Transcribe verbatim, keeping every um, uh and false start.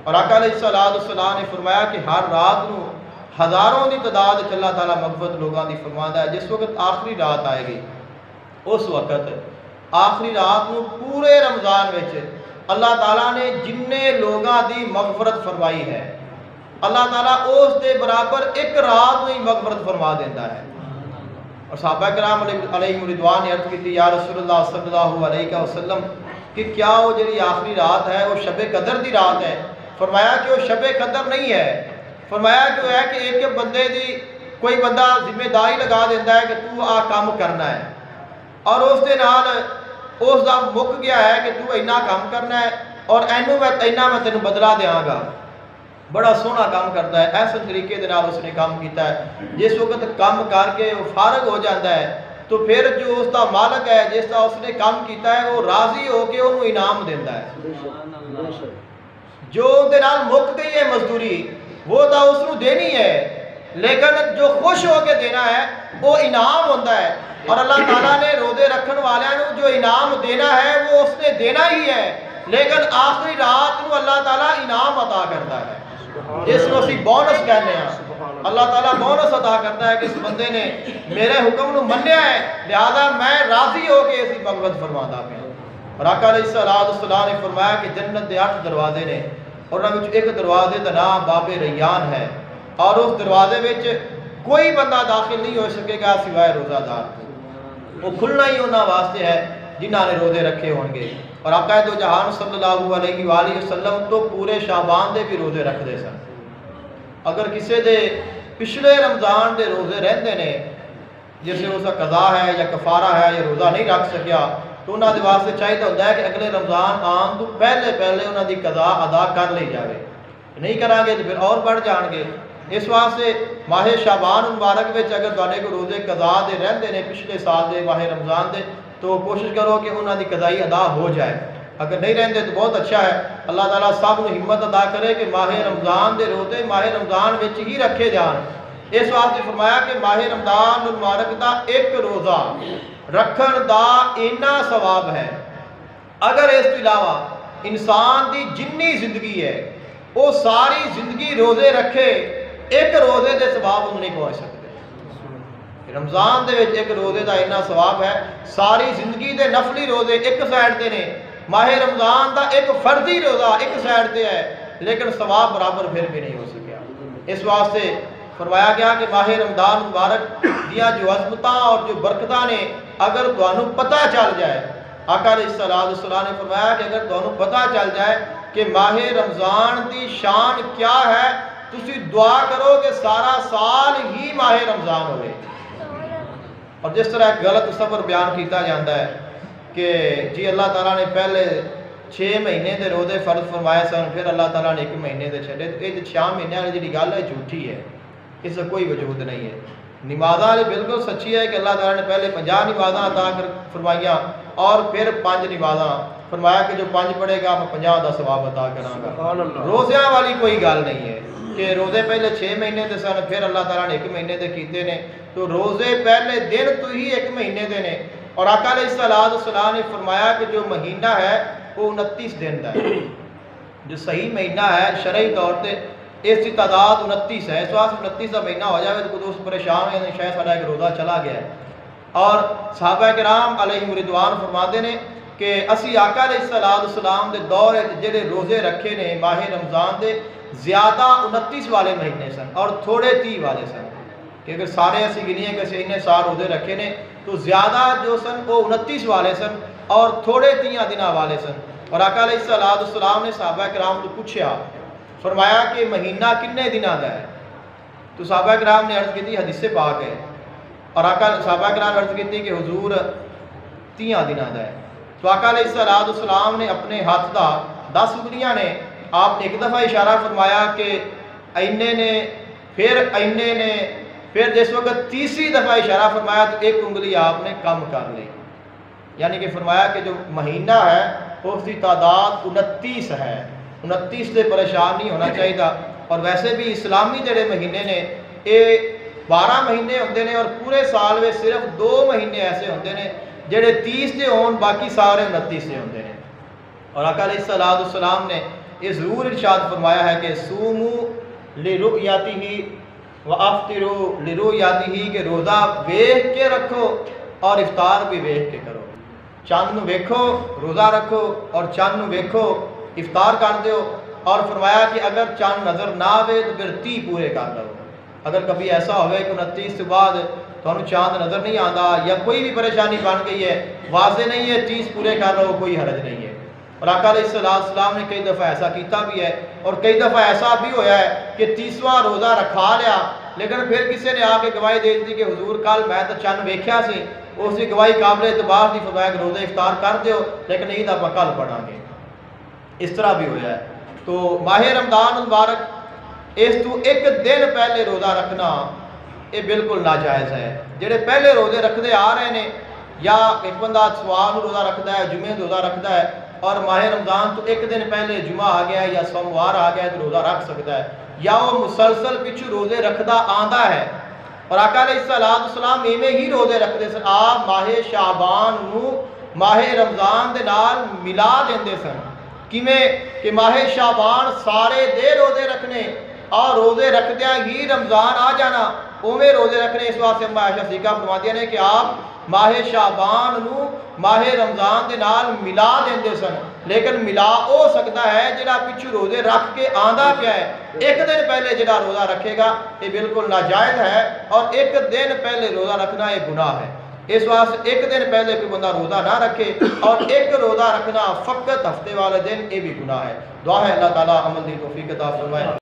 اور آقا علیہ الصلوۃ والسلام نے فرمایا کہ ہر رات نو ہزاروں دی تعداد وچ اللہ تعالیٰ مغفرت لوگاں دی فرماندا ہے. جس وقت آخری رات آئے گی اس وقت آخری رات نو پورے رمضان وچ اللہ تعالیٰ نے جننے لوگاں دی مغفرت فرمائی ہے اللہ تعالیٰ اس دے برابر ایک رات میں مغفرت فرما دیتا ہے. اور صحابہ کرام علیہ رضوان نے عرض کی تھی یا رسول اللہ صلی اللہ علیہ وسلم کہ کیا وہ جڑی آخری رات ہے وہ شب قدر دی رات ہے؟ فرمایا کہ وہ شب قدر نہیں ہے. فرمایا کہ وہ ہے کہ ایک بندے دی کوئی بندہ ذمہ داری لگا دیتا ہے کہ تو آ کام کرنا ہے اور اس دے نال اس دا مک گیا ہے کہ تو اینا کام کرنا ہے اور اینو میں اینا میں تینوں بدلا دیاں گا. بڑا سونا کام کرتا ہے. ایسے طریقے دے نال اس نے کام کیتا ہے. جس وقت کام کر کے وہ فارغ ہو جاتا ہے تو پھر جو اس دا مالک ہے جس دا اس نے کام کیتا ہے وہ راضی ہو کے انہوں انعام دیتا ہے. جو دے نال مک گئی ہے مزدوری وہ تو اس نو دینی ہے لیکن جو خوش ہو کے دینا ہے وہ انعام ہوتا ہے. اور اللہ تعالیٰ نے روزے رکھن والوں کو جو انعام دینا ہے وہ اس نے دینا ہی ہے لیکن آخری رات کو اللہ تعالیٰ انعام عطا کرتا ہے جس کو اسی بونس کہنے ہیں. اللہ تعالیٰ بونس عطا کرتا ہے کہ اس بندے نے میرے حکم نو منیا ہے لہذا میں راضی ہو کے اسی مغفرت فرماتا پیا. اور آقا علیہ الصلوۃ والسلام نے فرمایا کہ جنت دے اٹھ دروازے نے اور انہاں وچ ایک دروازے دا نام باب ریان ہے اور اس دروازے وچ کوئی بندہ داخل نہیں ہو سکے گا سوائے روزہ دار. وہ کھلنا ہی انہاں واسطے ہے جنہاں نے روزے رکھے ہون گے. اور آقا دو جہان صلی اللہ علیہ وآلہ وسلم تو پورے شعبان دے بھی روزے رکھ دے سن. اگر کسی دے پچھلے رمضان دے روزے رہندے نے جیسے اس کا قضا ہے یا کفارہ ہے یا روزہ نہیں رکھ سکیا تو انہاں دے واسطے چاہیے ہوتا ہے کہ اگلے رمضان آن تو پہلے پہلے انہاں دی قضا ادا کر لی جاوے. نہیں کران گے تو پھر اور بڑھ جان گے. اس واسطے ماہ شعبان مبارک وچ اگر تواڈے کو روزے قضا دے رہندے نے پچھلے سال دے ماہ رمضان دے تو کوشش کرو کہ انہاں دی قضائی ادا ہو جائے. اگر نہیں رہندے تو بہت اچھا ہے. اللہ تعالیٰ سب کو ہمت ادا کرے کہ ماہ رمضان دے روزے ماہ رمضان وچ ہی رکھے جان. اس واسطے فرمایا کہ ماہ رمضان المبارک دا ایک روزہ رکھن دا اینا ثواب ہے. اگر اس کے علاوہ انسان دی جنی زندگی ہے وہ ساری زندگی روزے رکھے ایک روزے دے ثواب انہوں نہیں پہنچ سکتے. رمضان دے وچ ایک روزے دا اینا ثواب ہے. ساری زندگی دے نفلی روزے ایک سائڈ تے نے ماہ رمضان دا ایک فردی روزہ ایک سائڈ تے ہے لیکن ثواب برابر پھر بھی نہیں ہو سکیا. اس واسطے فرمایا گیا کہ ماہ رمضان مبارک دیا جو عظمتاں اور جو برکتاں نے اگر تانوں پتہ چل جائے آقا علیہ الصلوۃ والسلام نے فرمایا کہ اگر تانوں پتہ چل جائے کہ ماہ رمضان دی شان کیا ہے تسی دعا کرو کہ سارا سال ہی ماہ رمضان ہوئے. اور جس طرح ایک غلط تصور بیان کیتا جاتا ہے کہ جی اللہ تعالیٰ نے پہلے چھ مہینے دے روزے فرض فرمائے سن پھر اللہ تعالیٰ نے ایک مہینے دے چھڑے تو یہ چھ مہینے والی جی گل ہے جھوٹھی ہے. اس کا کوئی وجود نہیں ہے. نمازاں والی بالکل سچی ہے کہ اللہ تعالیٰ نے پہلے پنجاہ نمازاں عطا کر فرمائیاں اور پھر پانچ نمازاں فرمایا کہ جو پانچ پڑھے گا میں پنجاہ دا ثواب عطا کراں گا. روزیاں والی کوئی گل نہیں ہے کہ روزے پہلے چھ مہینے دے سن پھر اللہ تعالیٰ نے ایک مہینے دے کیتے نے تو روزے پہلے دن تو ہی ایک مہینے دے نے. اور آقا علیہ الصلوۃ والسلام نے فرمایا کہ جو مہینہ ہے وہ انتیس دن دا ہے. جو صحیح مہینہ ہے شرعی طور پہ اس کی تعداد انتیس ہے. اس واسطے انتیس کا مہینہ ہو جائے تو دوست پریشان ہے شاید سارا ایک روزہ چلا گیا ہے. اور صحابہ کرام علیہ رضوان فرماتے ہیں کہ اسی آقا علیہ الصلوۃ والسلام دے دور جڑے روزے رکھے نے ماہ رمضان دے زیادہ انتیس والے مہینے سن اور تھوڑے تی والے سن. کہ اگر سارے اسی گنیے کہ اسی انہیں سال روزے رکھے نے تو زیادہ جو سن وہ انتیس والے سن اور تھوڑے تیاں دنوں والے سن. اور آقا علیہ الصلوۃ والسلام نے صحابہ کرام کو پوچھا فرمایا کہ مہینہ کنے دنوں کا ہے تو صحابہ کرام نے عرض کی تھی حدیث پاک ہے. اور آقا صحابہ کرام نے عرض کی تھی کہ حضور تیاں دنوں کا ہے. تو آقا علیہ الصلوۃ والسلام نے اپنے ہاتھ دا دس انگلیاں نے آپ نے ایک دفعہ اشارہ فرمایا کہ اینے نے پھر اینے نے پھر جس وقت تیسری دفعہ اشارہ فرمایا تو ایک انگلی آپ نے کم کر لی. یعنی کہ فرمایا کہ جو مہینہ ہے اس کی تعداد انتیس ہے. انتیس سے پریشان نہیں ہونا چاہیے. اور ویسے بھی اسلامی جڑے مہینے نے یہ بارہ مہینے ہوندے نے اور پورے سال میں صرف دو مہینے ایسے ہوندے نے جڑے تیس سے ہون باقی سارے انتیس سے ہوندے نے. اور آقا علیہ الصلوۃ والسلام نے یہ ضرور ارشاد فرمایا ہے کہ سومو لرؤیتہ و افطرو لرؤیتہ، کہ روزہ ویکھ کے رکھو اور افطار بھی ویکھ کے کرو۔ چاند نو ویکھو روزہ رکھو، اور چاند نو ویکھو افطار کر دیو۔ اور فرمایا کہ اگر چاند نظر نہ آئے تو پھر تی پورے کر لو۔ اگر کبھی ایسا ہوئے کہ انتیس کے بعد تمہیں چاند نظر نہیں آتا یا کوئی بھی پریشانی بن گئی ہے، واضح نہیں ہے، تیس پورے کر لو، کوئی حرج نہیں ہے۔ اور آقا علیہ السلام نے کئی دفعہ ایسا کیتا بھی ہے، اور کئی دفعہ ایسا بھی ہویا ہے کہ تیسواں روزہ رکھا لیا، لیکن پھر کسی نے آ کے گواہی دے دی کہ حضور کل میں تو چند ویکھیا سی، اس کی گواہی قابل اعتبار دی، فرمایا کہ روزہ افطار کر دیو لیکن عید آپ کل پڑھا گے۔ اس طرح بھی ہویا ہے۔ تو ماہ رمضان مبارک اس تو ایک دن پہلے روزہ رکھنا یہ بالکل ناجائز ہے۔ جڑے پہلے روزے رکھتے آ رہے ہیں، یا ایک بندہ اتوار روزہ رکھتا ہے، جمعے روزہ رکھتا ہے، اور ماہ رمضان تو ایک دن پہلے جمعہ آ گیا ہے یا سوموار آ گیا ہے تو روزہ رکھ سکتا ہے، یا وہ مسلسل پچھو روزے رکھتا آندا ہے۔ اور آقا علیہ السلام ایویں ہی روزے رکھتے سن، آپ ماہ شعبان نو ماہ رمضان دے نال ملا دیندے سن۔ کیویں کہ ماہ شعبان سارے دے روزے رکھنے اور روزے رکھدیاں ہی رمضان آ جانا، اویں روزے رکھنے۔ اس واسطے اما عائشہ صدیقہ فرماتی نے کہ آپ ماہ شعبان نو ماہ رمضان دے نال ملا دیندے سن، لیکن ملا ہو سکتا ہے جڑا پچھو روزے رکھ کے آندا پیا ہے، ایک دن پہلے جڑا روزہ رکھے گا یہ بالکل ناجائز ہے، اور ایک دن پہلے روزہ رکھنا یہ گناہ ہے۔ اس واسطے ایک دن پہلے کوئی بندہ روزہ نہ رکھے، اور ایک روزہ رکھنا فقط ہفتے والے دن یہ بھی گناہ ہے۔ دعا ہے اللہ تعالیٰ عمل دی توفیق عطا فرمائے۔